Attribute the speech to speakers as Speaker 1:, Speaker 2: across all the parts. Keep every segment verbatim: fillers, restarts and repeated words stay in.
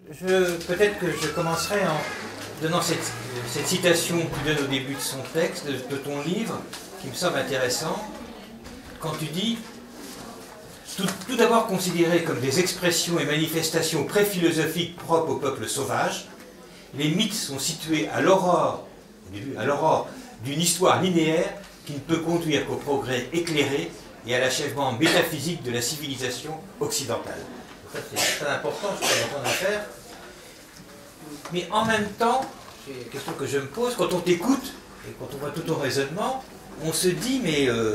Speaker 1: Peut-être que je commencerai en donnant cette, cette citation que tu donnes au début de son texte, de, de ton livre, qui me semble intéressant, quand tu dis tout, tout d'abord considérées comme des expressions et manifestations pré-philosophiques propres au peuple sauvage, les mythes sont situés à l'aurore, au début, à l'aurore d'une histoire linéaire qui ne peut conduire qu'au progrès éclairé et à l'achèvement métaphysique de la civilisation occidentale. C'est très important, je suis content de le faire. Mais en même temps, c'est une question que je me pose, quand on t'écoute, et quand on voit tout ton raisonnement, on se dit, mais euh,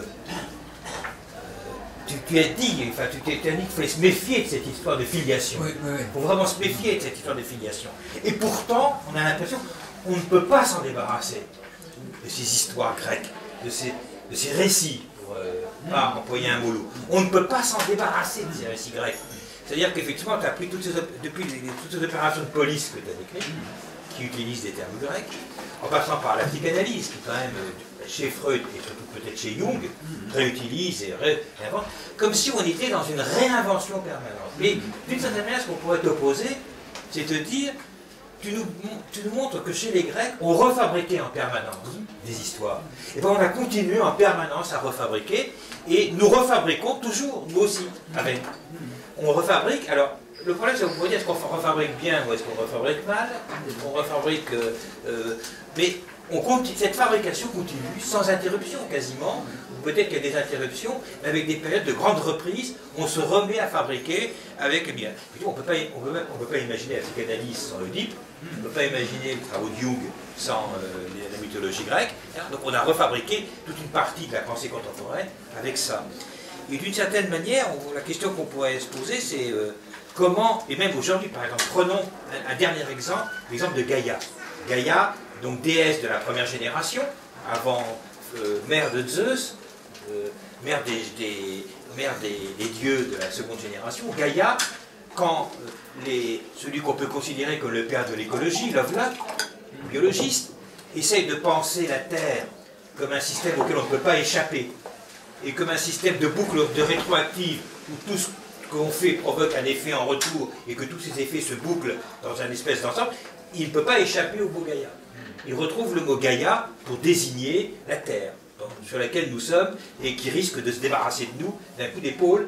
Speaker 1: tu, tu as dit, enfin tu t'es dit qu'il fallait se méfier de cette histoire de filiation.
Speaker 2: Oui, oui, oui.
Speaker 1: Il faut vraiment se méfier de cette histoire de filiation. Et pourtant, on a l'impression qu'on ne peut pas s'en débarrasser de ces histoires grecques, de ces, de ces récits, pour euh, pas employer un mot lourd. On ne peut pas s'en débarrasser de ces récits grecs. C'est-à-dire qu'effectivement, tu as pris toutes ces, depuis les, toutes ces opérations de police que tu as décrites, qui utilisent des termes grecs, en passant par la psychanalyse, qui quand même, chez Freud et surtout peut-être chez Jung, réutilise et réinvente, comme si on était dans une réinvention permanente. Mais d'une certaine manière, ce qu'on pourrait t'opposer, c'est te dire, tu nous, tu nous montres que chez les Grecs, on refabriquait en permanence des histoires. Et bien on a continué en permanence à refabriquer, et nous refabriquons toujours, nous aussi, avec. On refabrique, alors le problème c'est que vous pouvez dire est-ce qu'on refabrique bien ou est-ce qu'on refabrique mal, est-ce qu'on refabrique... Euh, euh, mais on continue, cette fabrication continue sans interruption quasiment, ou peut-être qu'il y a des interruptions, mais avec des périodes de grandes reprises, on se remet à fabriquer avec... Eh bien, on ne peut pas, on peut, on peut pas imaginer la psychanalyse sans l'Oedipe, on ne peut pas imaginer le travail de Jung sans euh, la mythologie grecque, donc on a refabriqué toute une partie de la pensée contemporaine avec ça. Et d'une certaine manière, on, la question qu'on pourrait se poser, c'est euh, comment, et même aujourd'hui par exemple, prenons un, un dernier exemple, l'exemple de Gaïa. Gaïa, donc déesse de la première génération, avant euh, mère de Zeus, euh, mère, des, des, mère des, des dieux de la seconde génération. Gaïa, quand euh, les, celui qu'on peut considérer comme le père de l'écologie, Lovelock, biologiste, essaye de penser la Terre comme un système auquel on ne peut pas échapper, et comme un système de boucle de rétroactive où tout ce qu'on fait provoque un effet en retour et que tous ces effets se bouclent dans une espèce d'ensemble, il ne peut pas échapper au mot Gaïa. Il retrouve le mot Gaïa pour désigner la Terre sur laquelle nous sommes et qui risque de se débarrasser de nous d'un coup d'épaule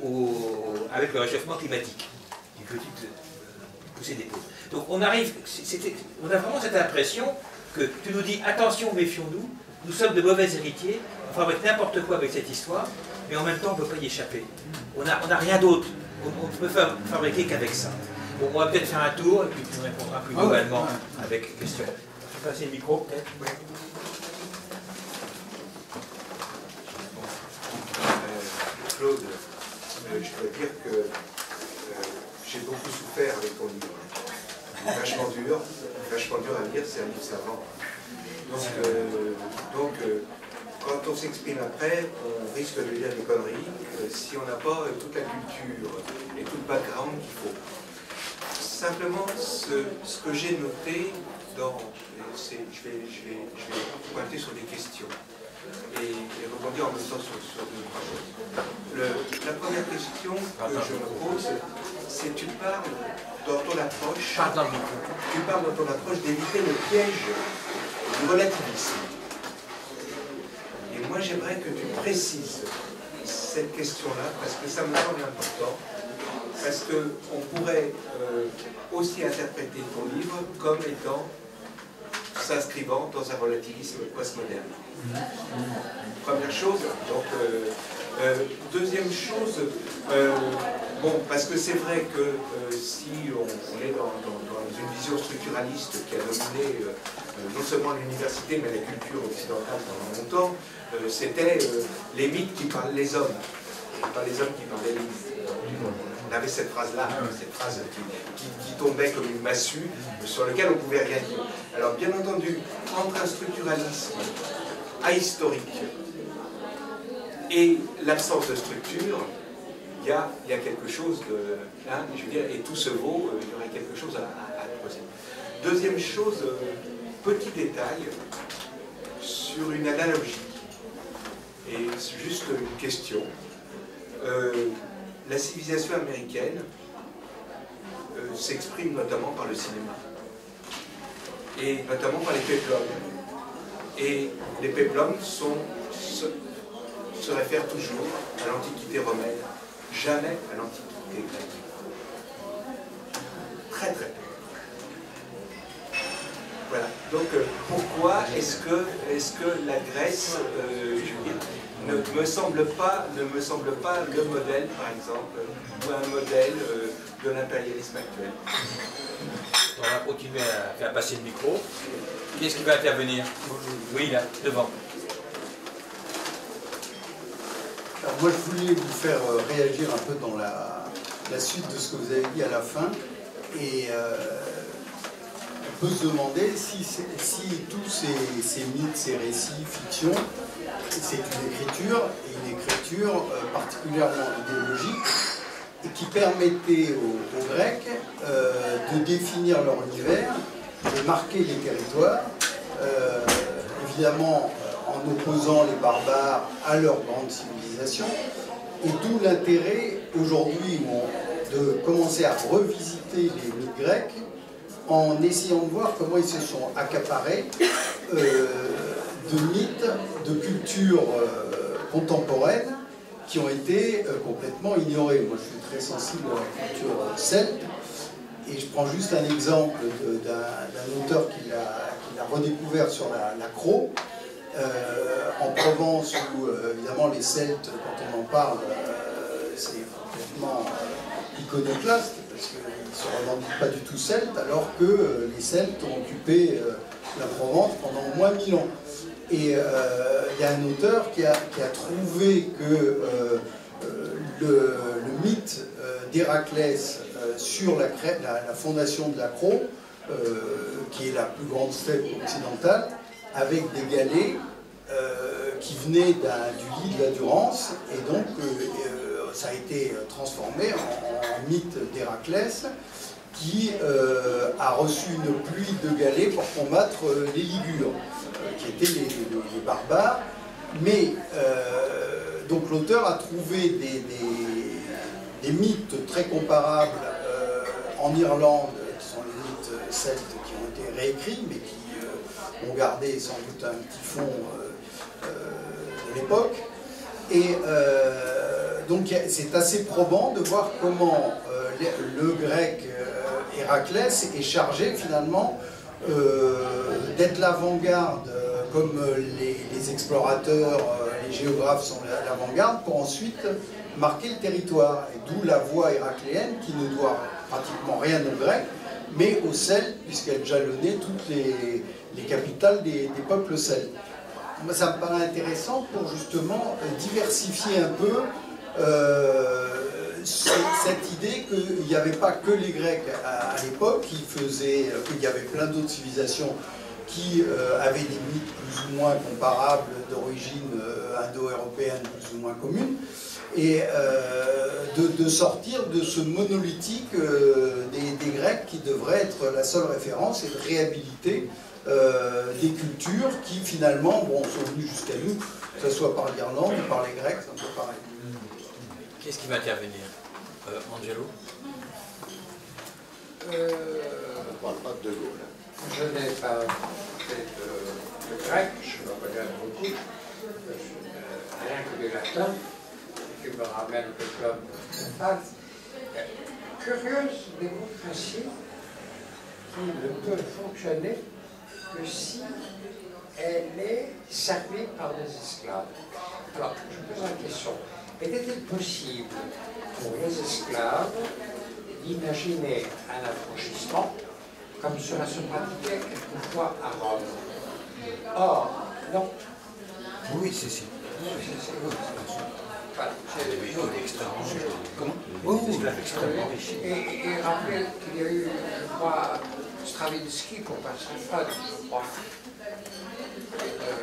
Speaker 1: avec le réchauffement climatique. Une petite euh, poussée d'épaule. Donc on arrive, on a vraiment cette impression que tu nous dis attention, méfions-nous, nous sommes de mauvais héritiers, on fabrique n'importe quoi avec cette histoire, mais en même temps on ne peut pas y échapper. On n'a on a rien d'autre, on ne peut fa fabriquer qu'avec ça. Bon, on va peut-être faire un tour et puis tu nous répondras plus globalement avec question. Je vais passer le micro peut-être. Oui.
Speaker 3: Euh, Claude, euh, je dois dire que euh, j'ai beaucoup souffert avec ton livre. Il est vachement dur, vachement dur à lire, c'est un livre savant. Donc, euh, donc euh, quand on s'exprime après, on risque de dire des conneries euh, si on n'a pas euh, toute la culture et tout le background qu'il faut. Simplement, ce, ce que j'ai noté, dans, je, vais, je, vais, je vais pointer sur des questions et, et rebondir en même temps sur, sur deux trois choses. Le, la première question que je me pose, c'est tu parles dans ton approche, tu parles dans ton approche d'éviter le piège du relativisme. Et moi j'aimerais que tu précises cette question-là, parce que ça me semble important, parce qu'on pourrait euh, aussi interpréter ton livre comme étant s'inscrivant dans un relativisme postmoderne. Première chose, donc euh, euh, deuxième chose, euh, bon, parce que c'est vrai que euh, si on, on est dans, dans, dans une vision structuraliste qui a dominé euh, non seulement l'université, mais la culture occidentale pendant longtemps, euh, c'était euh, les mythes qui parlent les hommes, et pas les hommes qui parlent les mythes. On avait cette phrase-là, cette phrase qui, qui, qui tombait comme une massue, sur laquelle on ne pouvait rien dire. Alors bien entendu, entre un structuralisme ahistorique et l'absence de structure, il y a, il y a quelque chose de... Hein, je veux dire, et tout se vaut, il y aurait quelque chose à, à, à poser. Deuxième chose, petit détail sur une analogie. Et c'est juste une question. Euh, la civilisation américaine euh, s'exprime notamment par le cinéma, et notamment par les péplums. Et les péplums sont, se, se réfèrent toujours à l'Antiquité romaine, jamais à l'Antiquité grecque. Très très peu. Voilà. Donc euh, pourquoi est-ce que, est-ce que la Grèce, euh, je veux dire, ne me semble pas, ne me semble pas le modèle, par exemple, ou un modèle euh, de l'impérialisme actuel?
Speaker 1: On va continuer à faire passer le micro. Qui est-ce qui va intervenir? Oui, là, devant.
Speaker 2: Alors moi, je voulais vous faire euh, réagir un peu dans la, la suite de ce que vous avez dit à la fin. Et euh, on peut se demander si, si tous ces, ces mythes, ces récits, fictions, c'est une écriture, et une écriture euh, particulièrement idéologique, et qui permettait aux, aux Grecs euh, de définir leur univers, de marquer les territoires, euh, évidemment euh, en opposant les barbares à leur grande civilisation, et d'où l'intérêt aujourd'hui de commencer à revisiter les mythes grecs en essayant de voir comment ils se sont accaparés euh, de mythes, de cultures euh, contemporaines qui ont été euh, complètement ignorées. Moi, je suis très sensible à la culture euh, celte, et je prends juste un exemple d'un auteur qui l'a redécouvert sur la, la Croix, euh, en Provence, où euh, évidemment les Celtes, quand on en parle, euh, c'est complètement euh, iconoclaste, parce qu'ils ne se revendiquent pas du tout celtes, alors que euh, les Celtes ont occupé euh, la Provence pendant au moins mille ans. Et euh, il y a un auteur qui a, qui a trouvé que euh, le, le mythe euh, d'Héraclès euh, sur la, la, la fondation de la Croix, euh, qui est la plus grande steppe occidentale, avec des galets euh, qui venaient du lit de la Durance, et donc euh, euh, ça a été transformé en, en mythe d'Héraclès, qui euh, a reçu une pluie de galets pour combattre euh, les Ligures, euh, qui étaient les, les, les barbares. Mais euh, donc l'auteur a trouvé des, des, des mythes très comparables euh, en Irlande, qui sont les mythes celtes qui ont été réécrits, mais qui euh, ont gardé sans doute un petit fond euh, euh, de l'époque. Et euh, donc c'est assez probant de voir comment euh, le, le grec euh, Héraclès est chargé finalement euh, d'être l'avant-garde, euh, comme les, les explorateurs, euh, les géographes sont l'avant-garde, pour ensuite marquer le territoire. Et d'où la voie héracléenne qui ne doit pratiquement rien aux Grecs, mais aux Celtes, puisqu'elle jalonnait toutes les, les capitales des, des peuples celtes. Moi, ça me paraît intéressant pour justement diversifier un peu euh, cette idée qu'il n'y avait pas que les Grecs à, à l'époque qui faisaient, qu'il y avait plein d'autres civilisations qui euh, avaient des mythes plus ou moins comparables, d'origine euh, indo-européenne plus ou moins commune, et euh, de, de sortir de ce monolithique euh, des, des Grecs qui devrait être la seule référence, et de réhabiliter Euh, des cultures qui finalement bon, sont venues jusqu'à nous, que ce soit par l'Irlande ou par les Grecs, c'est un peu pareil.
Speaker 1: Qu'est-ce qui va intervenir euh, Angelo?
Speaker 4: euh, On ne parle pas de De Gaulle. Je n'ai pas fait de, de grec, je me regarde beaucoup, je, euh, rien que du latin, qui me ramène au club mental. Curieuse démocratie qui ne peut fonctionner que si elle est servie par des esclaves. Alors, je pose la question, était-il possible pour les esclaves d'imaginer un affranchissement comme cela se pratiquait quelquefois à Rome? Or, non.
Speaker 1: Oui, c'est si.
Speaker 4: Voilà, c'est
Speaker 1: extrêmement riche. Comment?
Speaker 4: Oui,
Speaker 1: extrêmement riche.
Speaker 4: Et, et rappelez qu'il y a eu, je crois, Stravinsky, pour passer le fun, je crois, euh,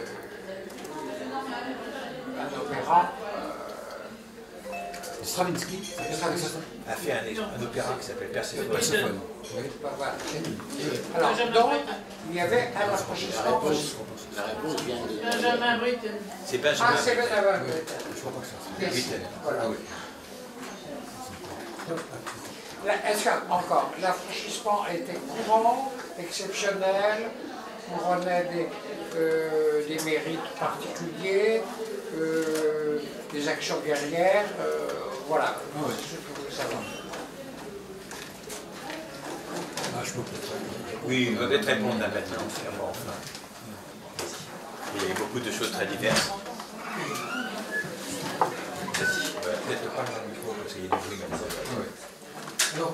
Speaker 4: un opéra. Euh,
Speaker 1: Stravinsky a fait un, un opéra qui s'appelle Perséphone.
Speaker 4: Oui. Voilà. Alors, donc, il y avait un affranchissement possible.
Speaker 5: La réponse vient de...
Speaker 6: Benjamin Britten.
Speaker 1: C'est Benjamin
Speaker 4: Ah, c'est
Speaker 1: Britten.
Speaker 4: Benjamin Britten.
Speaker 1: Je crois pas que c'est
Speaker 4: Merci.
Speaker 1: Britten.
Speaker 4: Voilà.
Speaker 1: Ah oui.
Speaker 4: Est-ce que, encore, l'affranchissement était courant, exceptionnel, couronnait des, euh, des mérites particuliers, euh, des actions guerrières, euh, voilà,
Speaker 5: Ah oui.
Speaker 4: c'est ce que je voulais savoir.
Speaker 5: Ah, je peux peut-être.
Speaker 1: Oui, on va peut-être répondre là maintenant, finalement, enfin. Il y a beaucoup de choses très diverses. Vas-y, on va peut-être pas dans le micro parce qu'il y a du bruit maintenant.
Speaker 5: Oui. Alors,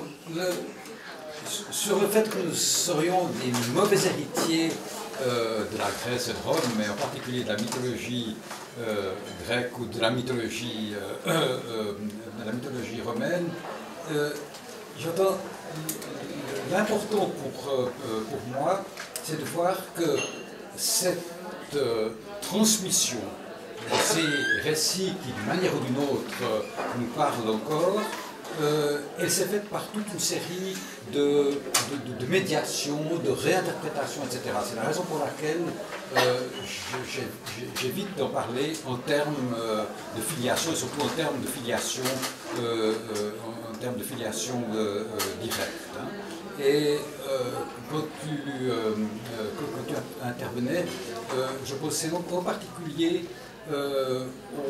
Speaker 5: le, sur le fait que nous serions des mauvais héritiers euh, de la Grèce et de Rome, mais en particulier de la mythologie euh, grecque ou de la mythologie, euh, euh, de la mythologie romaine, euh, j'entends l'important pour, euh, pour moi, c'est de voir que cette euh, transmission de ces récits qui, d'une manière ou d'une autre, euh, nous parlent encore, euh, elle s'est faite par toute une série de, de, de, de médiations, de réinterprétations, et cetera. C'est la raison pour laquelle euh, j'évite d'en parler en termes euh, de filiation, et surtout en termes de filiation, euh, euh, en, en termes de filiation euh, euh, directe. Hein. Et euh, quand, tu, euh, quand, quand tu intervenais, euh, je pensais en particulier euh,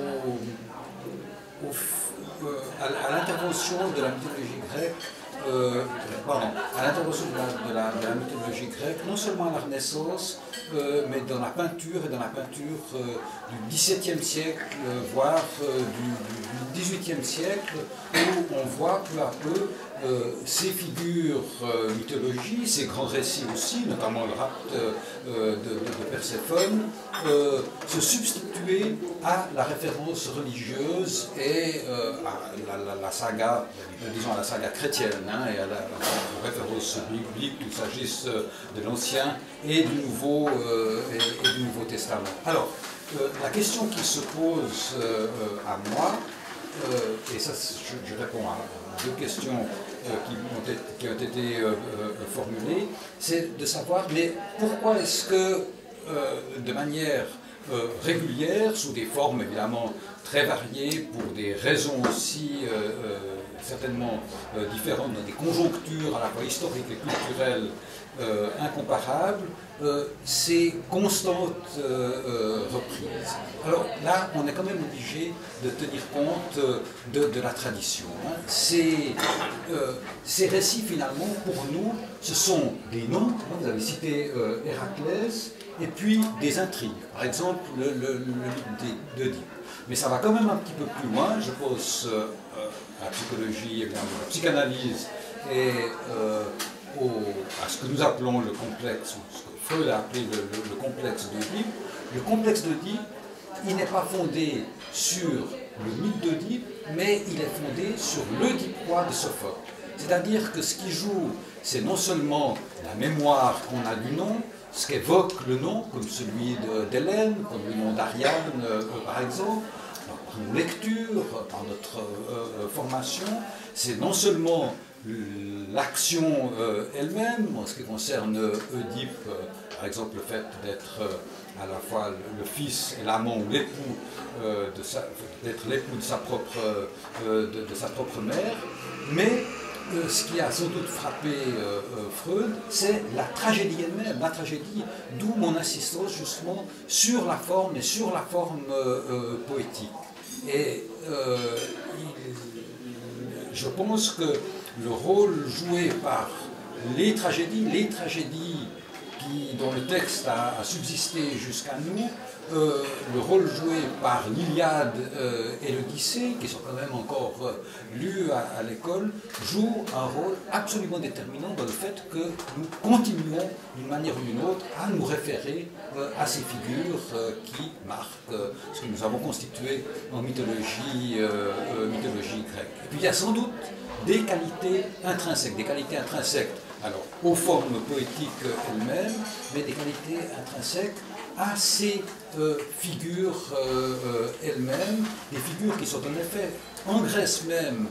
Speaker 5: au, au, euh, à, à l'intervention de la mythologie grecque, euh, pardon, à l'intervention de la, de, la, de la mythologie grecque, non seulement à la Renaissance, euh, mais dans la peinture et dans la peinture euh, du dix-septième siècle, euh, voire euh, du, du dix-huitième siècle, où on voit peu à peu euh, ces figures euh, mythologiques, ces grands récits aussi, notamment le rapt euh, de, de, de Perséphone, euh, se substituer à la référence religieuse et euh, à la, la, la saga, disons à la saga chrétienne, hein, et à la, la référence biblique, qu'il s'agisse de l'Ancien et du Nouveau, euh, et, et du Nouveau Testament. Alors, euh, la question qui se pose euh, à moi, euh, et ça je, je réponds à deux questions euh, qui, ont été, qui ont été euh, euh, formulées, c'est de savoir, mais pourquoi est-ce que, euh, de manière euh, régulière, sous des formes évidemment très variées, pour des raisons aussi euh, euh, certainement euh, différentes, dans des conjonctures à la fois historiques et culturelles euh, incomparables, euh, ces constantes euh, euh, reprises. Alors là, on est quand même obligé de tenir compte euh, de, de la tradition. Hein. Ces, euh, ces récits, finalement, pour nous, ce sont des noms, hein, vous avez cité euh, Héraclès, et puis des intrigues. Par exemple, le, le, le mythe d'Oedipe. Mais ça va quand même un petit peu plus loin, je pense, euh, à la psychologie, et bien, à la psychanalyse, et euh, au, à ce que nous appelons le complexe, ou ce que Freud a appelé le, le, le complexe d'Oedipe. Le complexe d'Oedipe, il n'est pas fondé sur le mythe d'Oedipe, mais il est fondé sur l'Oedipois de Sophocle. C'est-à-dire que ce qui joue, c'est non seulement la mémoire qu'on a du nom, ce qu'évoque le nom, comme celui d'Hélène, comme le nom d'Ariane, euh, par exemple, par nos lectures, par notre euh, formation, c'est non seulement l'action euh, elle-même, en ce qui concerne Oedipe, euh, par exemple le fait d'être euh, à la fois le, le fils et l'amant ou l'époux, euh, d'être l'époux de sa propre, euh, de, de sa propre mère, mais Euh, ce qui a sans doute frappé euh, euh, Freud, c'est la tragédie elle-même, la tragédie, d'où mon insistance justement sur la forme et sur la forme euh, euh, poétique. Et euh, il, je pense que le rôle joué par les tragédies, les tragédies qui, dont le texte a, a subsisté jusqu'à nous, Euh, le rôle joué par l'Iliade euh, et l'Odyssée, qui sont quand même encore euh, lus à, à l'école, joue un rôle absolument déterminant dans le fait que nous continuons d'une manière ou d'une autre à nous référer euh, à ces figures euh, qui marquent euh, ce que nous avons constitué en mythologie, euh, euh, mythologie grecque. Et puis il y a sans doute des qualités intrinsèques, des qualités intrinsèques, alors aux formes poétiques elles-mêmes, mais des qualités intrinsèques à ces euh, figures euh, euh, elles-mêmes, des figures qui sont en effet, en Grèce même,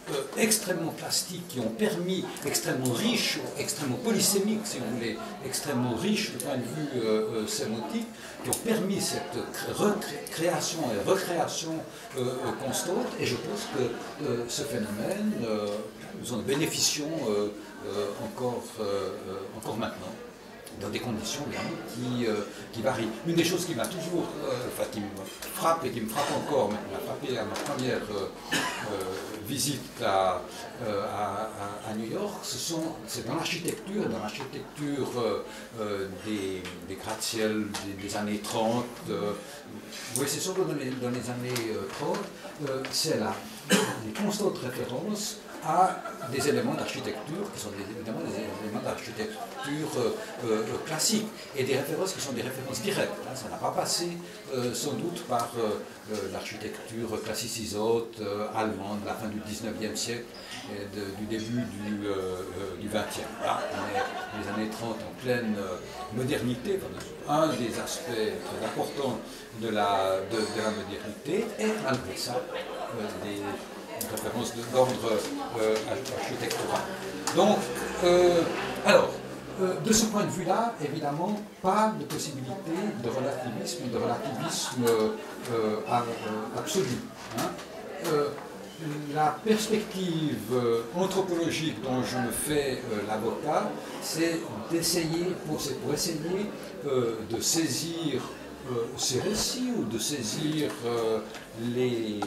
Speaker 5: euh, extrêmement plastiques, qui ont permis, extrêmement riches, extrêmement polysémiques, si vous voulez, extrêmement riches du point de vue euh, euh, sémotique, qui ont permis cette création et recréation euh, constante. Et je pense que euh, ce phénomène, euh, nous en bénéficions euh, euh, encore, euh, euh, encore maintenant, dans des conditions évidemment qui, euh, qui varient. Une des choses qui m'a toujours, euh, enfin qui me frappe et qui me frappe encore, mais qui m'a frappé à ma première euh, euh, visite à, euh, à, à, à New York, ce sont, c'est dans l'architecture, dans l'architecture euh, euh, des, des gratte-ciel des, des années trente, euh, oui c'est surtout dans les, dans les années euh, trente, euh, c'est là, des constantes références à des éléments d'architecture qui sont des, évidemment des éléments d'architecture euh, euh, classique et des références qui sont des références directes. Hein. Ça n'a pas passé euh, sans doute par euh, euh, l'architecture classicisote euh, allemande de la fin du dix-neuvième siècle et de, du début du, euh, euh, du vingtième. Là, on est dans les années trente en pleine euh, modernité. Un des aspects très importants de la, de, de la modernité est malgré ça euh, des référence d'ordre euh, architectural. Donc, euh, alors, euh, de ce point de vue-là, évidemment, pas de possibilité de relativisme, de relativisme euh, euh, absolu. Hein. Euh, la perspective euh, anthropologique dont je me fais euh, l'avocat, c'est d'essayer, pour, pour essayer euh, de saisir euh, ces récits ou de saisir euh, les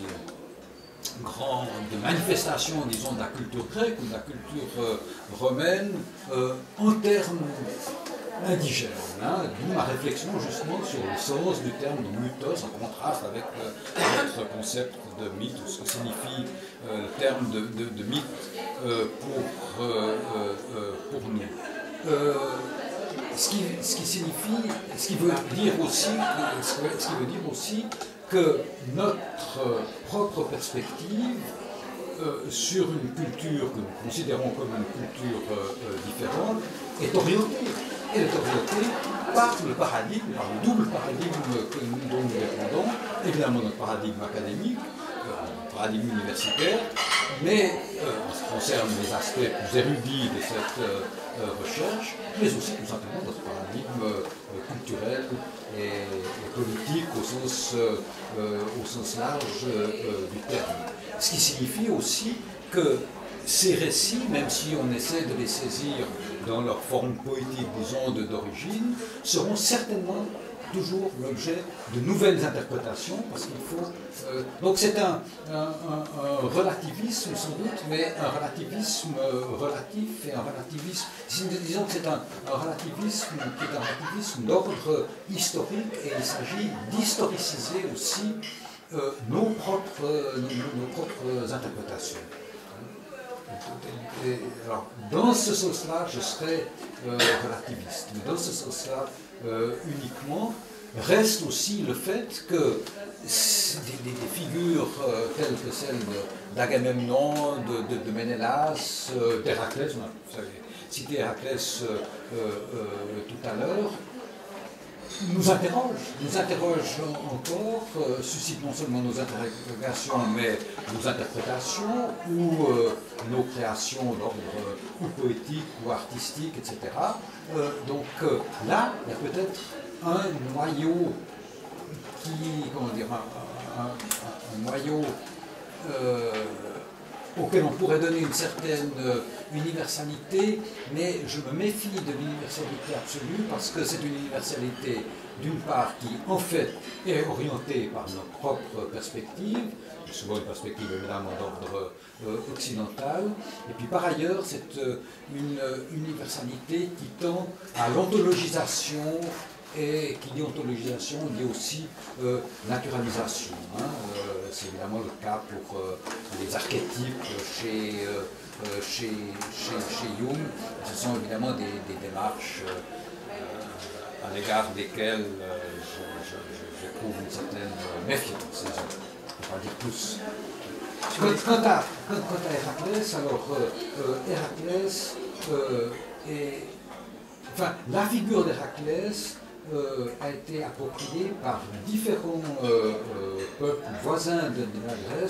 Speaker 5: grandes manifestations, disons, de la culture grecque ou de la culture euh, romaine euh, en termes indigènes. Hein, d'où ma réflexion justement sur le sens du terme de mythos en contraste avec euh, notre concept de mythe, ou ce que signifie euh, le terme de, de, de mythe euh, pour, euh, euh, pour nous. Euh, ce, qui, ce qui signifie, ce qui veut dire aussi, ce qui veut dire aussi que notre propre perspective euh, sur une culture que nous considérons comme une culture euh, différente est orientée. Elle est orientée par le paradigme, par le double paradigme que nous, dont nous dépendons, évidemment notre paradigme académique, euh, notre paradigme universitaire, mais euh, en ce qui concerne les aspects plus érudits de cette euh, recherche, mais aussi tout simplement notre paradigme euh, culturel et, et politique au sens, euh, au sens large euh, du terme. Ce qui signifie aussi que ces récits, même si on essaie de les saisir dans leur forme poétique, disons, d'origine, seront certainement toujours l'objet de nouvelles interprétations, parce qu'il faut... Euh, donc c'est un, un, un, un relativisme, sans doute, mais un relativisme euh, relatif et un relativisme... Disons que c'est un, un relativisme qui est un relativisme d'ordre historique, et il s'agit d'historiciser aussi euh, nos, propres, euh, nos, nos propres interprétations. Et, alors, dans ce sens-là, je serais euh, relativiste, mais dans ce sens-là, euh, uniquement, reste aussi le fait que des, des, des figures euh, telles que celles d'Agamemnon, de, de, de Ménélas, euh, d'Héraclès, vous avez cité Héraclès euh, euh, tout à l'heure, nous interrogent, nous interrogent encore, euh, suscitent non seulement nos interrogations, mais nos interprétations ou euh, nos créations d'ordre euh, ou poétique ou artistique, et cetera. Euh, donc euh, là, il y a peut-être un noyau qui, comment dire, un, un, un noyau euh, auquel on pourrait donner une certaine euh, universalité, mais je me méfie de l'universalité absolue parce que c'est une universalité, d'une part, qui en fait est orientée par notre propre perspective, souvent une perspective évidemment d'ordre euh, occidental, et puis par ailleurs, c'est euh, une euh, universalité qui tend à l'ontologisation, et qui dit ontologisation dit aussi euh, naturalisation. Hein. Euh, c'est évidemment le cas pour euh, les archétypes chez, euh, chez, chez, chez Jung. Ce sont évidemment des, des démarches euh, à l'égard desquelles euh, j'éprouve une certaine méfiance. Je ne peux pas dire plus. Quant à, quant à Héraclès, alors euh, Héraclès euh, est, enfin, la figure d'Héraclès Euh, a été approprié par différents euh, euh, peuples voisins de, de la Grèce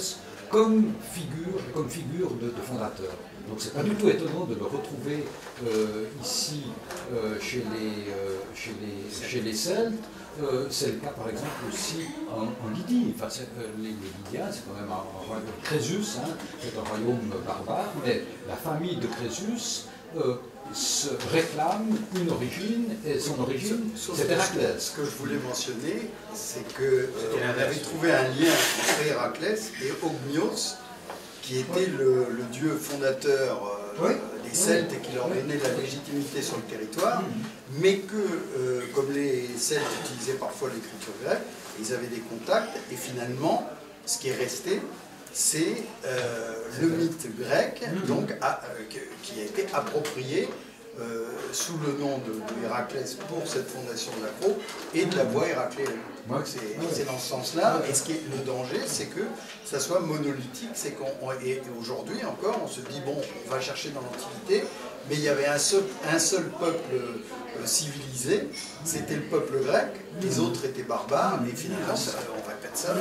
Speaker 5: comme figure, comme figure de, de fondateur. Donc c'est pas du tout étonnant de le retrouver euh, ici euh, chez, les, euh, chez, les, chez les Celtes. Euh, c'est le cas par exemple aussi en, en Lydie. Enfin, euh, les, les Lydiens, c'est quand même un, un royaume. Crésus, hein, c'est un royaume barbare, mais la famille de Crésus euh, se réclame une origine, et son origine, c'est Héraclès.
Speaker 2: Ce que je voulais mentionner, c'est qu'on euh, avait trouvé un lien entre Héraclès et Ogmios, qui était le, le dieu fondateur euh, oui. des Celtes et qui leur donnait la légitimité sur le territoire, mais que, euh, comme les Celtes utilisaient parfois l'écriture grecque, ils avaient des contacts, et finalement, ce qui est resté, c'est euh, le mythe grec, donc, à, euh, qui a été approprié euh, sous le nom de, de Héraclès pour cette fondation de l'Acro et de la voie héracléenne. Donc c'est dans ce sens-là, et ce qui est le danger, c'est que ça soit monolithique, c'est qu'on et aujourd'hui encore, on se dit bon, on va chercher dans l'Antiquité, mais il y avait un seul, un seul peuple euh, civilisé, c'était le peuple grec, les autres étaient barbares, mais finalement, ça, on répète ça.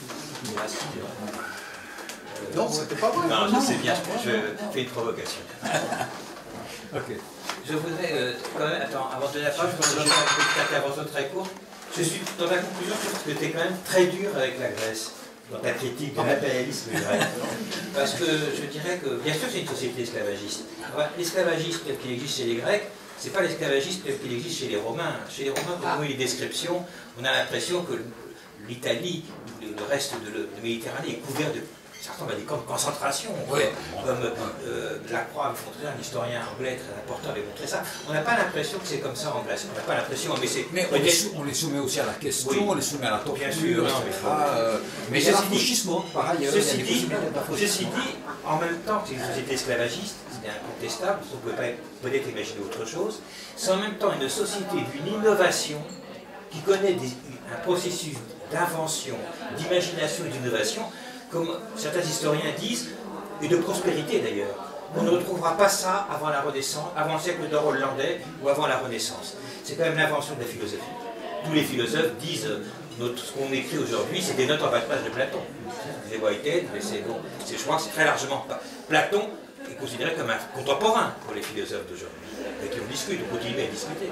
Speaker 2: Non, c'était pas vrai.
Speaker 1: Non, je sais bien, je fais une provocation.
Speaker 5: Ok.
Speaker 1: Je voudrais euh, quand même, attends, avant de donner la parole, je voudrais faire une petite intervention très courte. Je suis dans ta conclusion, je trouve que tu es quand même très dur avec la Grèce, dans ta critique de l'impérialisme grec. Parce que je dirais que, bien sûr, c'est une société esclavagiste. L'esclavagisme tel qu'il existe chez les Grecs, c'est pas l'esclavagisme tel qu'il existe chez les Romains. Chez les Romains, quand on lit les descriptions, on a l'impression que l'Italie, le reste de la Méditerranée est couvert de... Ça ressemble à des camps de concentration, ouais. Comme euh, Lacroix avait montré, un historien anglais très important avait montré ça. On n'a pas l'impression que c'est comme ça en Grèce, on n'a pas l'impression, mais c'est...
Speaker 5: Mais on les, sou on les soumet aussi à la question, oui. On les soumet à la torture,
Speaker 1: bien sûr, non, mais,
Speaker 5: euh, mais il y a l'affranchissement, par ailleurs.
Speaker 1: Ceci dit, ceci dit, en même temps que c'est une société esclavagiste, c'est incontestable, on ne peut pas peut-être imaginer autre chose, c'est en même temps une société d'une innovation qui connaît des, un processus d'invention, d'imagination et d'innovation, comme certains historiens disent, et de prospérité d'ailleurs. On ne retrouvera pas ça avant la Renaissance, avant le siècle d'or hollandais ou avant la Renaissance. C'est quand même l'invention de la philosophie. Tous les philosophes disent, notre, ce qu'on écrit aujourd'hui, c'est des notes en bas de page de Platon. C'est Whitehead, mais c'est bon. Je crois que c'est très largement... Platon est considéré comme un contemporain pour les philosophes d'aujourd'hui, avec qui on discute, on continue à discuter.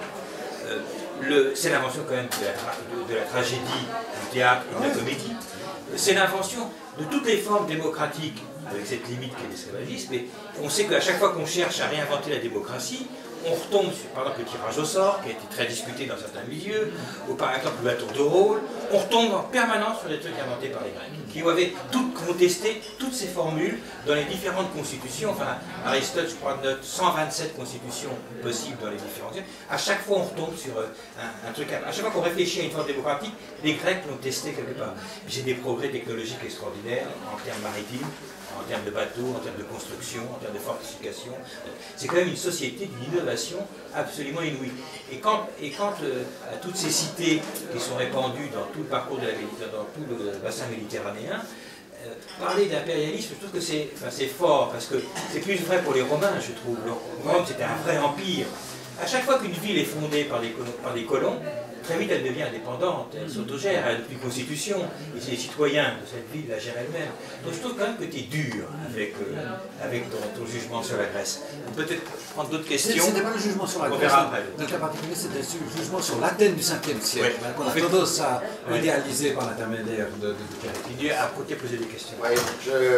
Speaker 1: Euh, c'est l'invention quand même de la, de, de la tragédie, du théâtre et de la comédie. C'est l'invention de toutes les formes démocratiques, avec cette limite qui est l'esclavagisme, mais on sait qu'à chaque fois qu'on cherche à réinventer la démocratie, on retombe sur, par exemple, le tirage au sort, qui a été très discuté dans certains milieux, ou par exemple le tour de rôle, on retombe en permanence sur des trucs inventés par les Grecs, qui avaient toutes contesté toutes ces formules dans les différentes constitutions. Enfin, Aristote, je crois, note cent vingt-sept constitutions possibles dans les différentes... À chaque fois, on retombe sur un, un truc... À chaque fois qu'on réfléchit à une forme démocratique, les Grecs l'ont testé quelque part. J'ai des progrès technologiques extraordinaires en termes maritimes, en termes de bateaux, en termes de construction, en termes de fortification. C'est quand même une société d'une innovation absolument inouïe. Et quand, et quand euh, à toutes ces cités qui sont répandues dans tout le parcours de la dans tout le bassin méditerranéen, euh, parler d'impérialisme, je trouve que c'est enfin, fort, parce que c'est plus vrai pour les Romains, je trouve. Rome, c'était un vrai empire. À chaque fois qu'une ville est fondée par des colons, par des colons, très vite elle devient indépendante, elle s'autogère, elle a une constitution, et c'est les citoyens de cette ville la gèrent elle-même. Donc je trouve quand même que tu es dur avec, euh, avec ton, ton jugement sur la Grèce. Peut-être prendre d'autres questions.
Speaker 5: C'était pas le jugement sur la Grèce, dans le cas particulier, c'était le jugement sur l'Athènes du cinquième siècle, ouais. Qu'on a tendance à ouais. idéaliser par l'intermédiaire de, de, de
Speaker 1: Continue à poser des questions.
Speaker 6: Oui, je...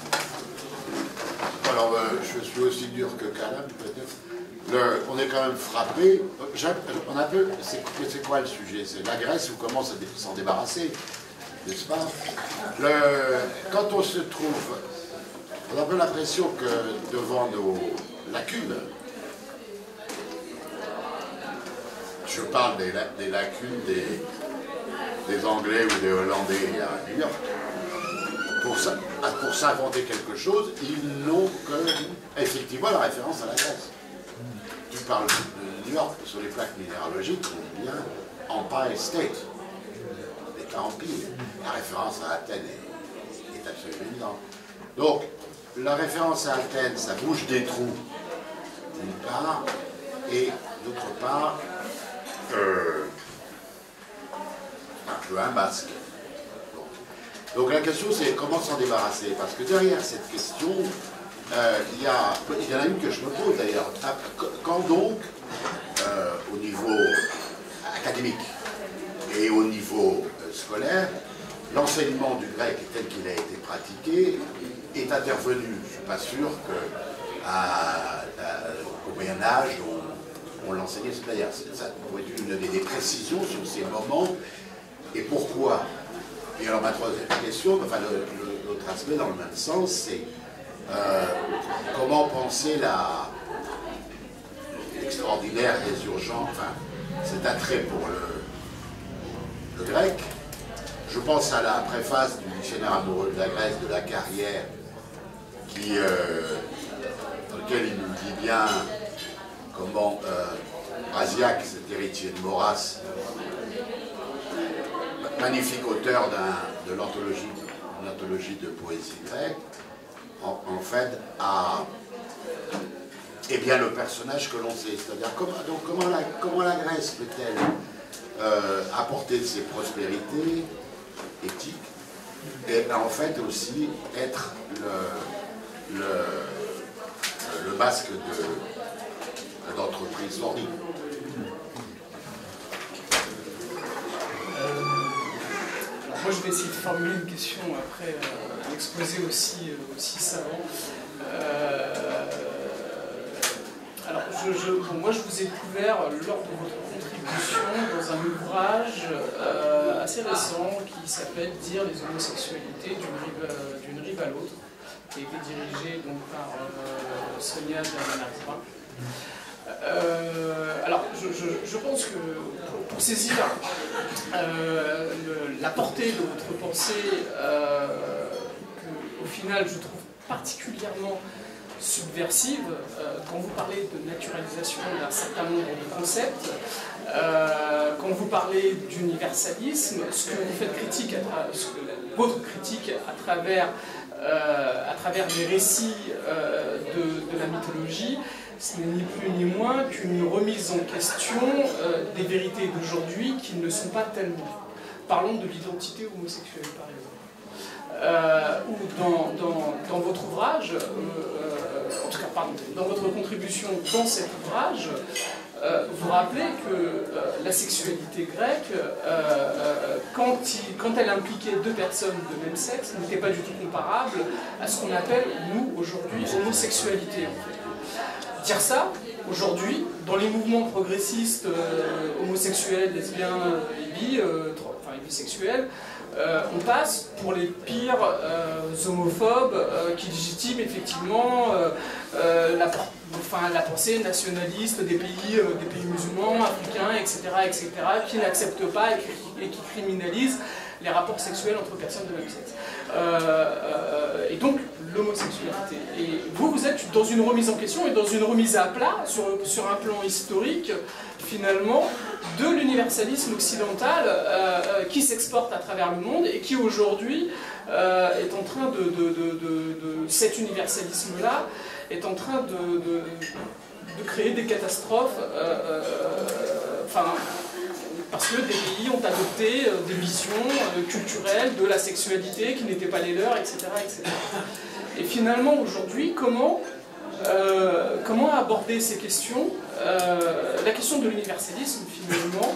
Speaker 6: Alors, euh, je suis aussi dur que Caleb, peut-être. Le, on est quand même frappé. On a peu. C'est quoi le sujet? C'est la Grèce ou comment s'en débarrasser, n'est-ce pas? Le, quand on se trouve, on a un peu l'impression que devant nos lacunes, je parle des, des lacunes des, des Anglais ou des Hollandais à New York, pour s'inventer quelque chose, ils n'ont que effectivement la référence à la Grèce. Tu parles de New York, sur les plaques minéralogiques, on dit bien Empire State, l'État empire. La référence à Athènes est, est absolument évidente. Donc, la référence à Athènes, ça bouge des trous, d'une part, et d'autre part, euh, un peu un masque. Donc, Donc la question c'est comment s'en débarrasser, parce que derrière cette question, euh, il, y a, il y en a une que je me pose d'ailleurs. Quand donc, euh, au niveau académique et au niveau euh, scolaire, l'enseignement du grec tel qu'il a été pratiqué est intervenu. Je ne suis pas sûr qu'au Moyen-Âge, on, on l'enseignait. D'ailleurs, ça pourrait être une des précisions sur ces moments et pourquoi. Et alors ma troisième question, enfin l'autre aspect dans le même sens, c'est euh, comment penser la l'extraordinaire résurgence, enfin cet attrait pour le, le grec. Je pense à la préface du dictionnaire amoureux de la Grèce de la Carrière, qui, euh, dans lequel il nous dit bien comment euh, Asiaque, cet héritier de Maurras, magnifique auteur de l'anthologie anthologie de poésie grecque, en, en fait, a eh bien, le personnage que l'on sait. C'est-à-dire, comment, donc, comment, la, comment la Grèce peut-elle euh, apporter de ses prospérités éthiques et en fait aussi être le, le, le masque d'entreprise sordide.
Speaker 7: Moi, je vais essayer de formuler une question après euh, un exposé aussi, euh, aussi savant. Euh, alors, je, je, bon, moi, je vous ai découvert lors de votre contribution dans un ouvrage euh, assez récent qui s'appelle « Dire les homosexualités d'une rive, euh, d'une rive à l'autre », qui a été dirigé donc, par euh, Sonia Bernard-Brun. Euh, alors, je, je, je pense que pour, pour saisir euh, le, la portée de votre pensée, euh, que, au final, je trouve particulièrement subversive, euh, quand vous parlez de naturalisation d'un certain nombre de concepts, euh, quand vous parlez d'universalisme, ce que vous faites critique, à ce que, votre critique à travers, euh, à travers les récits euh, de, de la mythologie, ce n'est ni plus ni moins qu'une remise en question euh, des vérités d'aujourd'hui qui ne sont pas tellement. Parlons de l'identité homosexuelle, par exemple. Euh, ou dans, dans, dans votre ouvrage, euh, euh, en tout cas, pardon, dans votre contribution dans cet ouvrage, euh, vous rappelez que euh, la sexualité grecque, euh, euh, quand, il, quand elle impliquait deux personnes de même sexe, n'était pas du tout comparable à ce qu'on appelle, nous, aujourd'hui, homosexualité. En fait. Dire ça, aujourd'hui, dans les mouvements progressistes euh, homosexuels, lesbiens, euh, bi, euh, enfin bisexuels, euh, on passe pour les pires euh, homophobes euh, qui légitiment effectivement euh, euh, la, enfin, la pensée nationaliste des pays, euh, des pays musulmans, africains, et cetera, et cetera, qui n'acceptent pas et qui, et qui criminalisent les rapports sexuels entre personnes de même sexe. Euh, euh, et donc, l'homosexualité. Et vous, vous êtes dans une remise en question et dans une remise à plat, sur, sur un plan historique, finalement, de l'universalisme occidental euh, qui s'exporte à travers le monde et qui, aujourd'hui, euh, est en train de, de, de, de, de cet universalisme-là, est en train de, de, de créer des catastrophes, euh, euh, enfin, parce que des pays ont adopté des visions culturelles de la sexualité qui n'étaient pas les leurs, et cetera, et cetera. Et finalement, aujourd'hui, comment, euh, comment aborder ces questions, euh, la question de l'universalisme, finalement,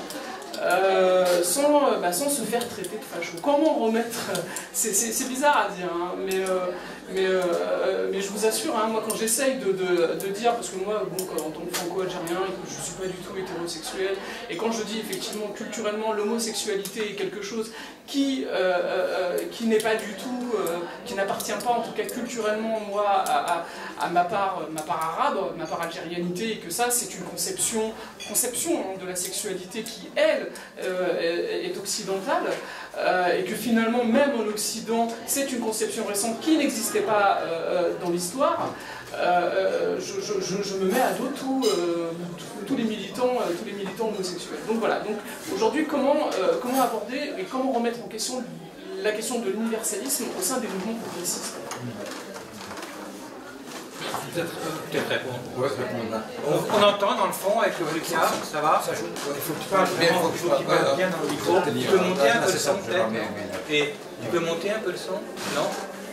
Speaker 7: euh, sans, bah, sans se faire traiter de facho. Comment remettre... C'est bizarre à dire, hein, mais, euh, mais, euh, mais je vous assure, hein, moi quand j'essaye de, de, de dire, parce que moi, bon, en tant que franco-algérien, je ne suis pas du tout hétérosexuel, et quand je dis effectivement culturellement l'homosexualité est quelque chose qui, euh, euh, qui n'est pas du tout, euh, qui n'appartient pas en tout cas culturellement moi à, à, à ma, part, ma part arabe, ma part algérianité, et que ça c'est une conception, conception hein, de la sexualité qui elle euh, est occidentale, euh, et que finalement même en Occident c'est une conception récente qui n'existait pas euh, dans l'histoire. Euh, je, je, je, je me mets à dos tous euh, tous les militants, euh, tous les militants homosexuels. Donc voilà. Donc aujourd'hui, comment euh, comment aborder et comment remettre en question la question de l'universalisme au sein des mouvements progressistes?
Speaker 1: Peut-être peut répondre. Ouais, répondre. On, on entend dans le fond avec le Lucas, ça va? Il faut que tu parles, il faut que tu parles bien dans le micro. Tu peux monter un peu le son peut-être. Et Tu peux monter un peu le son? Non?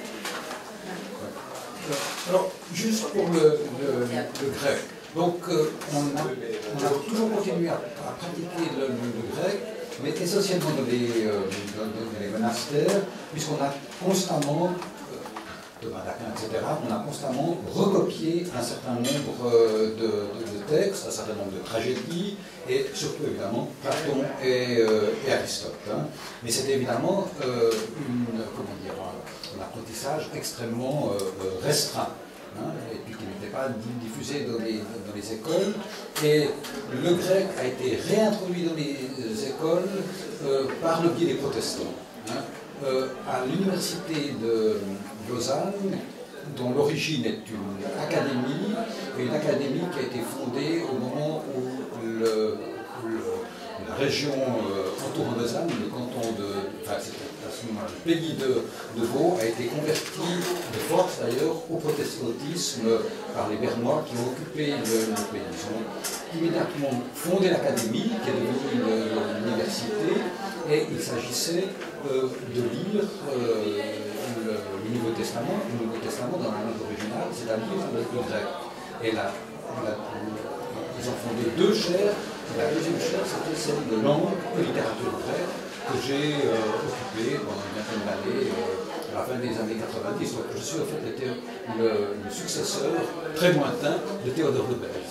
Speaker 5: Alors, juste pour le, le, le grec. Donc, euh, on, a, on a toujours continué à, à pratiquer le, le, le grec, mais essentiellement dans les, euh, dans, dans les monastères, puisqu'on a constamment, euh, de Badaquin, et cetera, on a constamment recopié un certain nombre euh, de, de, de textes, un certain nombre de tragédies, et surtout évidemment Platon et, euh, et Aristote. Hein. Mais c'était évidemment euh, une, comment dire, un apprentissage extrêmement euh, restreint. Hein, et puis qui n'était pas diffusé dans les, dans les écoles. Et le grec a été réintroduit dans les écoles euh, par le biais des protestants. Hein. Euh, à l'université de Lausanne, dont l'origine est une académie, et une académie qui a été fondée au moment où le, le, la région euh, entourant Lausanne, le canton de... Enfin, à ce moment-là, le pays de, de Vaud a été converti de force d'ailleurs au protestantisme par les Bernois qui ont occupé le, le pays. Ils ont immédiatement fondé l'académie qui est devenue l'université et il s'agissait euh, de lire euh, le, le Nouveau Testament, le Nouveau Testament dans la langue originale, c'est-à-dire le, le grec. Et là, là, ils ont fondé deux chaires. La deuxième chaire, c'était celle de langue et littérature grecque que j'ai euh, occupée pendant une vingtaine d'années, euh, à la fin des années quatre-vingt-dix. Donc je suis en fait le, le, le successeur très lointain de Théodore de Bèze.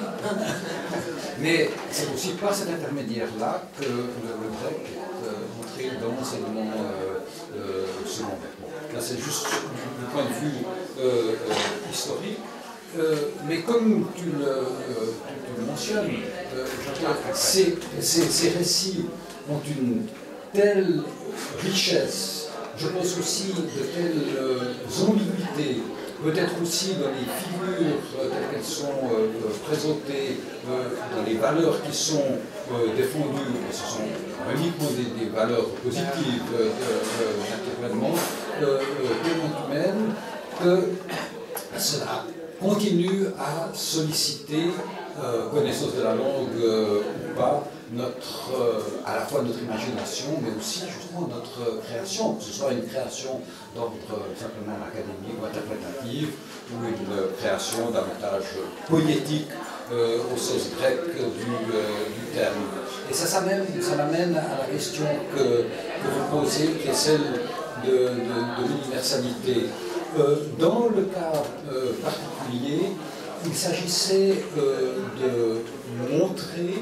Speaker 5: Mais c'est aussi par cet intermédiaire-là que le, le grec est euh, entré dans l'enseignement euh, euh, secondaire. Bon, là c'est juste du point de vue euh, euh, historique. Euh, mais comme tu le, euh, tu, tu le mentionnes, euh, ces, ces, ces récits ont une telle richesse, je pense aussi de telles euh, ambiguïtés, peut-être aussi dans les figures euh, telles qu'elles sont euh, présentées, euh, dans les valeurs qui sont euh, défendues, et ce sont uniquement des, des valeurs positives euh, euh, naturellement, euh, euh, humaines, que cela continue à solliciter euh, connaissance de la langue euh, ou pas, notre, euh, à la fois notre imagination, mais aussi justement notre création, que ce soit une création d'ordre euh, simplement académique ou interprétative, ou une euh, création davantage poétique euh, au sens grec du, euh, du terme. Et ça, ça m'amène, ça m'amène à la question que, que vous posez, qui est celle de, de, de l'universalité. Euh, dans le cas euh, particulier, il s'agissait euh, de montrer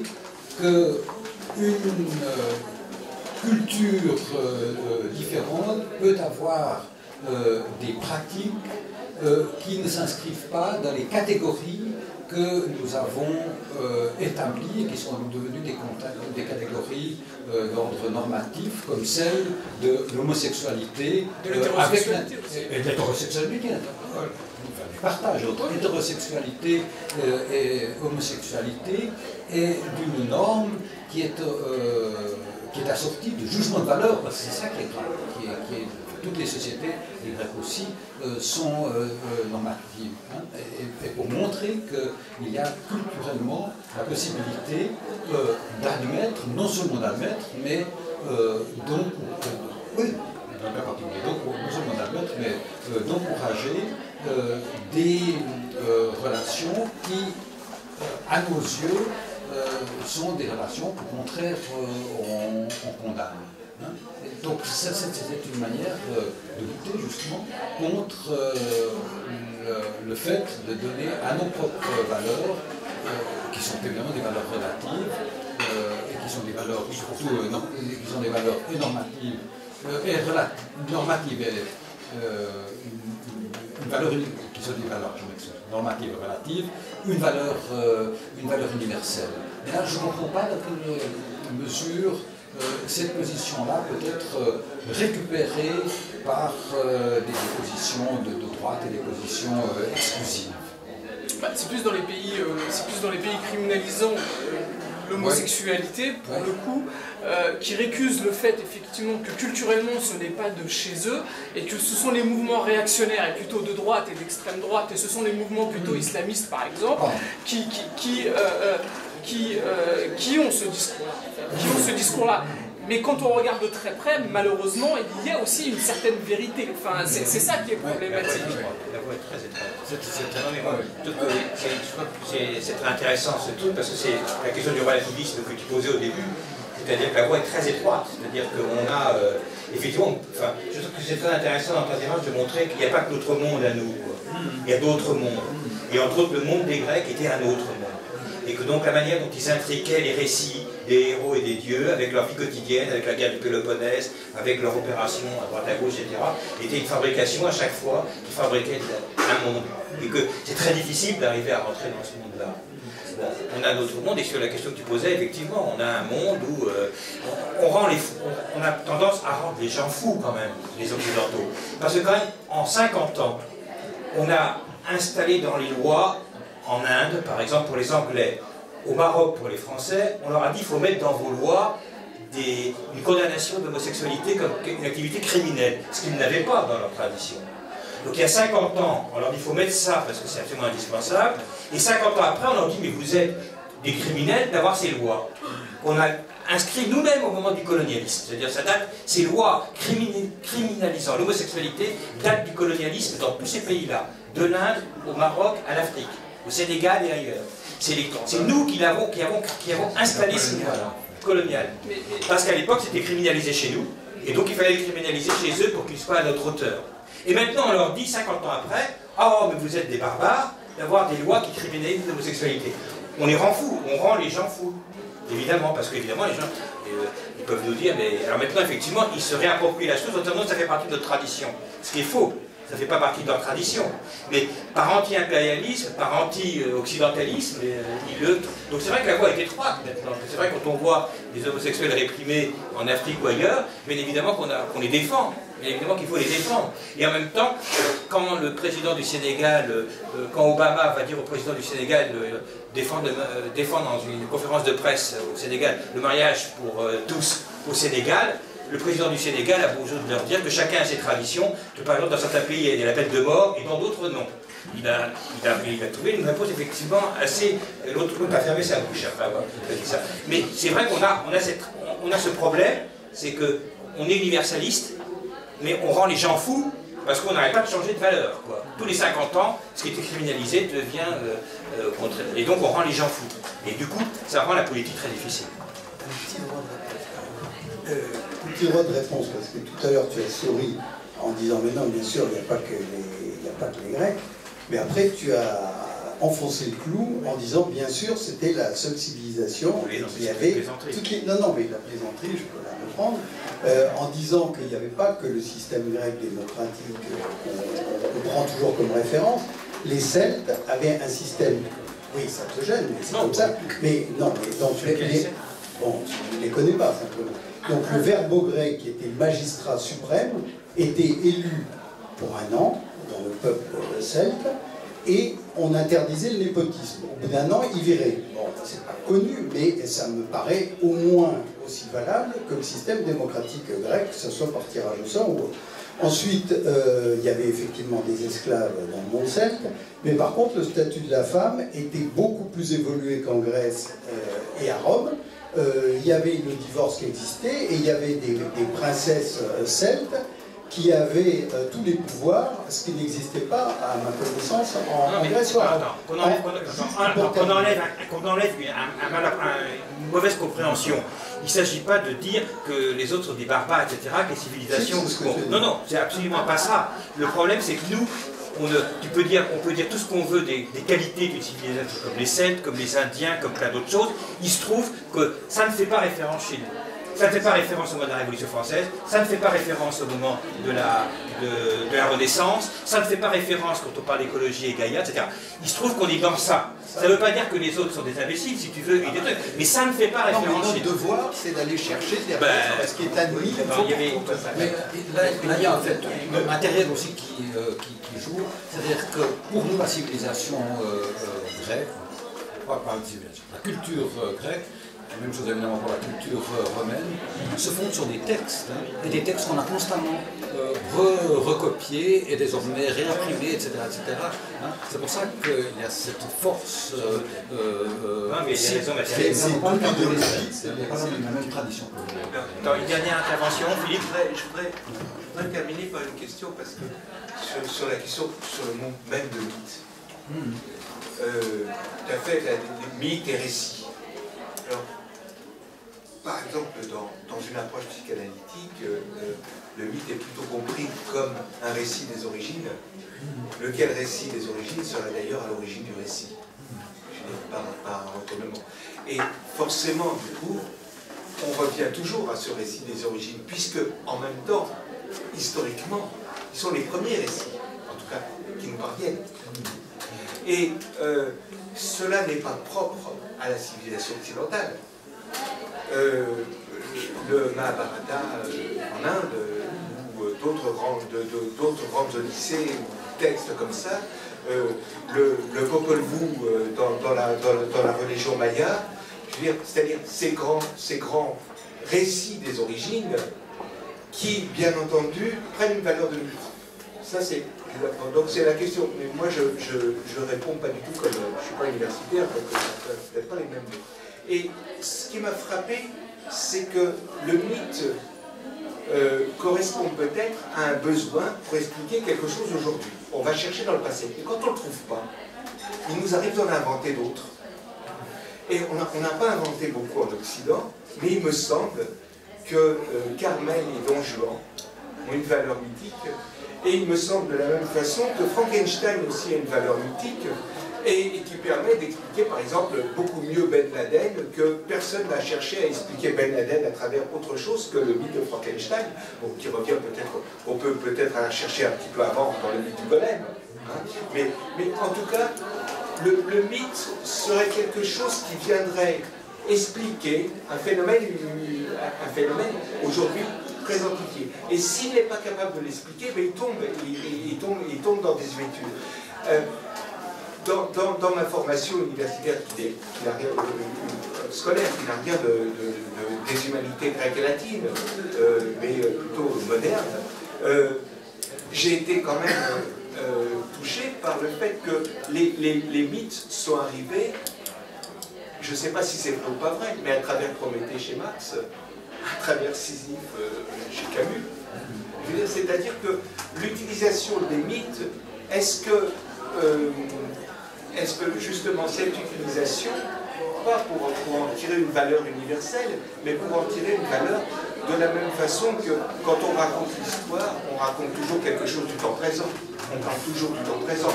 Speaker 5: qu'une euh, culture euh, différente peut avoir euh, des pratiques euh, qui ne s'inscrivent pas dans les catégories que nous avons euh, établies et qui sont devenues des, des catégories euh, d'ordre normatif, comme celle de l'homosexualité,
Speaker 7: de l'hétérosexualité
Speaker 5: euh, et de l'hétérosexualité, du partage entre hétérosexualité euh, et homosexualité, et d'une norme qui est, euh, qui est assortie de jugement de valeur, parce que c'est ça qui est grave, qui est, qui est toutes les sociétés, les Grecs aussi, euh, sont euh, euh, normatives. Hein, et, et pour montrer qu'il y a culturellement la possibilité euh, d'admettre, non seulement d'admettre, mais euh, donc, euh, oui, donc non seulement d'admettre, mais euh, d'encourager euh, des euh, relations qui, euh, à nos yeux, euh, sont des relations qu'au contraire euh, on, on condamne. Hein. Donc c'est une manière euh, de lutter justement contre euh, le, le fait de donner à nos propres valeurs, euh, qui sont évidemment des valeurs relatives, euh, et qui sont des valeurs surtout euh, non, qui sont des valeurs et normatives, euh, et normatives et euh, une, une valeur qui sont des valeurs, je m'excuse, normatives et relatives, une valeur, euh, une valeur universelle. Et là, je ne comprends pas dans quelle mesure Euh, cette position-là peut être euh, récupérée par euh, des positions de, de droite et des positions euh, exclusives.
Speaker 7: Bah, c'est plus dans les pays, euh, c'est plus dans les pays criminalisant euh, l'homosexualité, pour ouais. le coup, euh, qui récusent le fait effectivement que culturellement ce n'est pas de chez eux et que ce sont les mouvements réactionnaires et plutôt de droite et d'extrême droite et ce sont les mouvements plutôt mmh. islamistes par exemple oh. qui, qui, qui, euh, euh, qui, euh, qui ont ce discours-là, qui ont ce discours-là. Mais quand on regarde de très près, malheureusement, il y a aussi une certaine vérité. Enfin, c'est c'est ça qui est problématique.
Speaker 1: La voie est très étroite. C'est très intéressant ce truc, parce que c'est la question du relativisme que tu posais au début. C'est-à-dire que la voie est très étroite. C'est-à-dire qu'on a, euh, effectivement, enfin, je trouve que c'est très intéressant dans ta démarche de montrer qu'il n'y a pas que notre monde à nous, quoi. Il y a d'autres mondes. Et entre autres, le monde des Grecs était un autre monde. Et que donc la manière dont ils intriquaient les récits des héros et des dieux, avec leur vie quotidienne, avec la guerre du Péloponnèse, avec leurs opérations à droite à gauche, et cetera, était une fabrication à chaque fois qui fabriquait un monde. Et que c'est très difficile d'arriver à rentrer dans ce monde-là. Bon, on a notre monde, et sur la question que tu posais, effectivement, on a un monde où euh, on, on, rend les fous, on, on a tendance à rendre les gens fous quand même, les Occidentaux. Parce que quand même, en cinquante ans, on a installé dans les lois, en Inde, par exemple, pour les Anglais, au Maroc, pour les Français, on leur a dit qu'il faut mettre dans vos lois des, une condamnation d'homosexualité comme une activité criminelle, ce qu'ils n'avaient pas dans leur tradition. Donc il y a cinquante ans, on leur dit qu'il faut mettre ça parce que c'est absolument indispensable, et cinquante ans après, on leur dit mais vous êtes des criminels d'avoir ces lois. On a inscrit nous-mêmes au moment du colonialisme, c'est-à-dire ça date, ces lois criminalisant l'homosexualité datent du colonialisme dans tous ces pays-là, de l'Inde au Maroc à l'Afrique, au Sénégal et ailleurs. C'est nous qui avons, qui, avons, qui avons installé ces lois-là, coloniales. Parce qu'à l'époque, c'était criminalisé chez nous, et donc il fallait le criminaliser chez eux pour qu'ils soient à notre hauteur. Et maintenant, on leur dit, cinquante ans après, « Oh, mais vous êtes des barbares d'avoir des lois qui criminalisent l'homosexualité. » On les rend fous, on rend les gens fous. Évidemment, parce qu'évidemment, les gens euh, ils peuvent nous dire, mais alors maintenant, effectivement, ils se réapproprient la chose, notamment ça fait partie de notre tradition. Ce qui est faux. Ça ne fait pas partie de leur tradition. Mais par anti-impérialisme, par anti-occidentalisme, euh, donc c'est vrai que la voie est étroite maintenant. C'est vrai que quand on voit des homosexuels réprimés en Afrique ou ailleurs, bien évidemment qu'on qu'on les défend. Bien évidemment qu'il faut les défendre. Et en même temps, quand le président du Sénégal, euh, quand Obama va dire au président du Sénégal de euh, défendre, euh, défendre dans une conférence de presse au Sénégal le mariage pour euh, tous au Sénégal, le président du Sénégal a besoin de leur dire que chacun a ses traditions, que par exemple dans certains pays il y a la peine de mort et dans d'autres non. Il a, il, a, il a trouvé une réponse effectivement assez... L'autre a fermé sa bouche après avoir dit ça. Mais c'est vrai qu'on a, on a, cette, on a ce problème, c'est qu'on est universaliste, mais on rend les gens fous parce qu'on n'arrête pas de changer de valeur, quoi. Tous les cinquante ans, ce qui était criminalisé devient euh, euh, contre... Et donc on rend les gens fous. Et du coup, ça rend la politique très difficile.
Speaker 2: Euh, petit droit de réponse, parce que tout à l'heure tu as souri en disant mais non, bien sûr, il n'y a pas que les, il n'y a pas que les Grecs, mais après tu as enfoncé le clou en disant bien sûr c'était la seule civilisation qui avait toutes les... non non mais la plaisanterie je peux la reprendre euh, en disant qu'il n'y avait pas que le système grec démocratique qu'on on prend toujours comme référence. Les Celtes avaient un système, oui ça te gêne mais c'est comme ça, mais non mais donc les, les... bon je ne les connais pas simplement. Donc le verbe grec qui était magistrat suprême était élu pour un an dans le peuple celte et on interdisait le népotisme. Au bout d'un an, il virait. Bon, c'est pas connu, mais ça me paraît au moins aussi valable que le système démocratique grec, que ce soit par tirage au sort ou autre. Ensuite, euh, il y avait effectivement des esclaves dans le monde celte, mais par contre, le statut de la femme était beaucoup plus évolué qu'en Grèce euh, et à Rome. Euh, il y avait le divorce qui existait et il y avait des, des princesses euh, celtes qui avaient euh, tous les pouvoirs, ce qui n'existait pas, à ma connaissance, en, en Grèce.
Speaker 1: Qu'on enlève, qu'on enlève, qu'on enlève un, un, un, une mauvaise compréhension. Il ne s'agit pas de dire que les autres sont des barbares, et cetera, que les civilisations... Bon, non, non, c'est absolument pas ça. Le problème, c'est que nous, on, tu peux dire, on peut dire tout ce qu'on veut des, des qualités d'une civilisation, comme les Celtes, comme les Indiens, comme plein d'autres choses. Il se trouve que ça ne fait pas référence chez nous. Ça ne fait pas référence au moment de la Révolution française, ça ne fait pas référence au moment de la, de, de la Renaissance, ça ne fait pas référence quand on parle d'écologie et Gaïa, et cetera. Il se trouve qu'on est dans ça. Ça ne veut pas dire que les autres sont des imbéciles, si tu veux, et des trucs, mais ça ne fait pas référence
Speaker 2: non, mais notre
Speaker 1: chez nous.
Speaker 2: devoir, c'est d'aller chercher ben, ce qui est admis.
Speaker 5: Il y avait, mais là, là, il y a en fait le matériel aussi qui, euh, qui, qui joue, c'est-à-dire que pour nous, la civilisation euh, euh, grecque, pas, pas une civilisation, la culture euh, grecque, même chose évidemment pour la culture romaine, se fondent sur des textes, hein, et des textes qu'on a constamment euh, re recopiés et désormais réimprimés, et cetera et cetera. Hein. C'est pour ça qu'il y a cette force. Euh, euh,
Speaker 1: non, mais il y a raison,
Speaker 5: c'est pas la même tradition.
Speaker 1: Dans une dernière intervention, Philippe.
Speaker 3: Je voudrais, je voudrais, je voudrais terminer par une question, parce que sur, sur la question, sur le mot même de mythe. Mm. Euh, tu as fait la, les mythes et récits. Alors, par exemple, dans, dans une approche psychanalytique, euh, le mythe est plutôt compris comme un récit des origines, lequel récit des origines serait d'ailleurs à l'origine du récit, je veux dire, par, par un retournement. Et forcément, du coup, on revient toujours à ce récit des origines, puisque, en même temps, historiquement, ils sont les premiers récits, en tout cas, qui nous parviennent. Et euh, cela n'est pas propre à la civilisation occidentale. Euh, le Mahabharata euh, en Inde, ou euh, d'autres grandes, grandes odyssées, ou textes comme ça, euh, le, le Popol Vuh euh, dans, dans, la, dans, la, dans la religion maya, je veux dire, c'est-à-dire ces grands, ces grands récits des origines qui, bien entendu, prennent une valeur de mythe. Ça, c'est... Donc c'est la question, mais moi je, je, je réponds pas du tout comme, je ne suis pas universitaire, donc je ne peut-être pas les mêmes mots. Et ce qui m'a frappé, c'est que le mythe euh, correspond peut-être à un besoin pour expliquer quelque chose aujourd'hui. On va chercher dans le passé, et quand on ne le trouve pas, il nous arrive d'en inventer d'autres. Et on n'a pas inventé beaucoup en Occident, mais il me semble que euh, Carmen et Don Juan ont une valeur mythique. Et il me semble de la même façon que Frankenstein aussi a une valeur mythique et, et qui permet d'expliquer par exemple beaucoup mieux Ben Laden que personne n'a cherché à expliquer Ben Laden à travers autre chose que le mythe de Frankenstein, bon, qui revient peut-être, on peut peut-être la chercher un petit peu avant dans le mythe du golem, hein, mais, mais en tout cas, le, le mythe serait quelque chose qui viendrait expliquer un phénomène, un phénomène aujourd'hui très amplifié. Et s'il n'est pas capable de l'expliquer, ben il, tombe, il, il, tombe, il tombe dans des désuétude. Euh, dans, dans, dans ma formation universitaire qui n'a rien euh, scolaire, qui n'a rien de, de, de, des humanités grecques et latines, euh, mais plutôt moderne, euh, j'ai été quand même euh, touché par le fait que les, les, les mythes sont arrivés, je ne sais pas si c'est vrai ou pas vrai, mais à travers Prométhée chez Marx, à travers Sisyphe euh, chez Camus. C'est-à-dire que l'utilisation des mythes, est-ce que, euh, est-ce que justement cette utilisation, pas pour, pour en tirer une valeur universelle, mais pour en tirer une valeur de la même façon que quand on raconte l'histoire, on raconte toujours quelque chose du temps présent. On parle toujours du temps présent.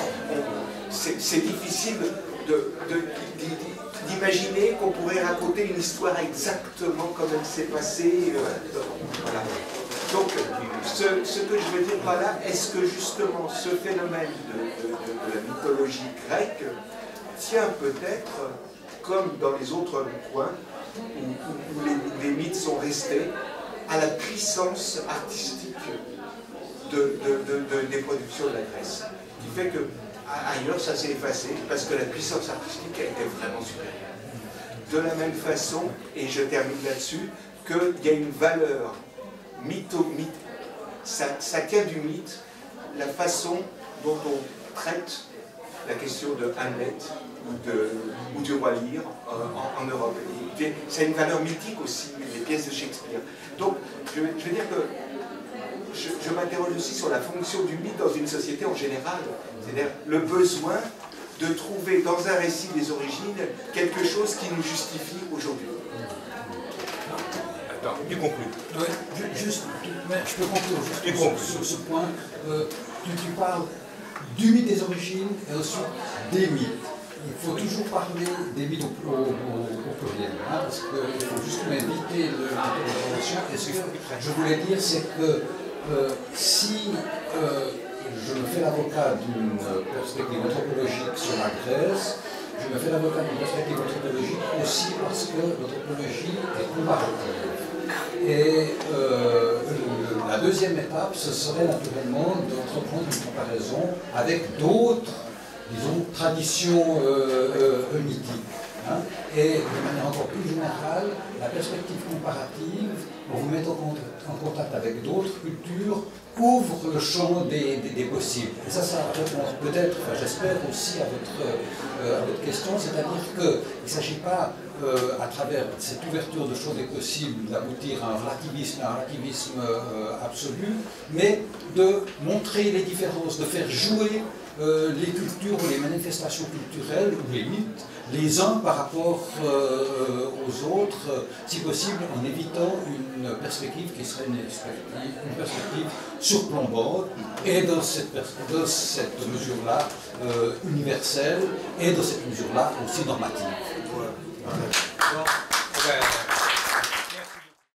Speaker 3: C'est difficile de, de, de, de d'imaginer qu'on pourrait raconter une histoire exactement comme elle s'est passée. Euh, voilà. Donc, ce, ce que je veux dire par là, est-ce que justement ce phénomène de, de, de, de la mythologie grecque tient peut-être, comme dans les autres coins, où, où les, les mythes sont restés, à la puissance artistique de, de, de, de, des productions de la Grèce, qui fait que ailleurs, ça s'est effacé parce que la puissance artistique a été vraiment supérieure. De la même façon, et je termine là-dessus, qu'il y a une valeur mytho, mythe, ça, ça tient du mythe, la façon dont on traite la question de Hamlet ou, de, ou du roi Lear euh, en, en Europe. C'est une valeur mythique aussi, les pièces de Shakespeare. Donc, je, je veux dire que je, je m'interroge aussi sur la fonction du mythe dans une société en général, c'est-à-dire le besoin de trouver dans un récit des origines quelque chose qui nous justifie aujourd'hui.
Speaker 1: Attends, tu conclus.
Speaker 5: Oui, juste, mais je peux conclure juste sur, sur ce point. Euh, tu, tu parles du mythe des origines et ensuite des mythes. Il faut toujours parler des mythes au, au, au, au pluriel, hein, parce qu'il faut justement éviter l'interprétation. Et ce que je voulais dire, c'est que euh, si euh, je me fais l'avocat d'une perspective anthropologique sur la Grèce, je me fais l'avocat d'une perspective anthropologique aussi parce que l'anthropologie est comparative. Et euh, la deuxième étape, ce serait naturellement d'entreprendre une comparaison avec d'autres, disons, traditions euh, euh, mythiques. Hein. Et de manière encore plus générale, la perspective comparative, pour vous mettre en contact avec d'autres cultures, ouvre le champ des, des, des possibles. Et ça, ça répond peut-être, enfin, j'espère aussi à votre, euh, à votre question, c'est-à-dire qu'il ne s'agit pas, euh, à travers cette ouverture de champ des possibles, d'aboutir à un relativisme, à un relativisme euh, absolu, mais de montrer les différences, de faire jouer euh, les cultures ou les manifestations culturelles ou les mythes, les uns par rapport euh, aux autres, euh, si possible en évitant une perspective qui serait une perspective, une perspective surplombante, et dans cette, dans cette mesure-là euh, universelle, et dans cette mesure-là aussi normative.
Speaker 2: Voilà.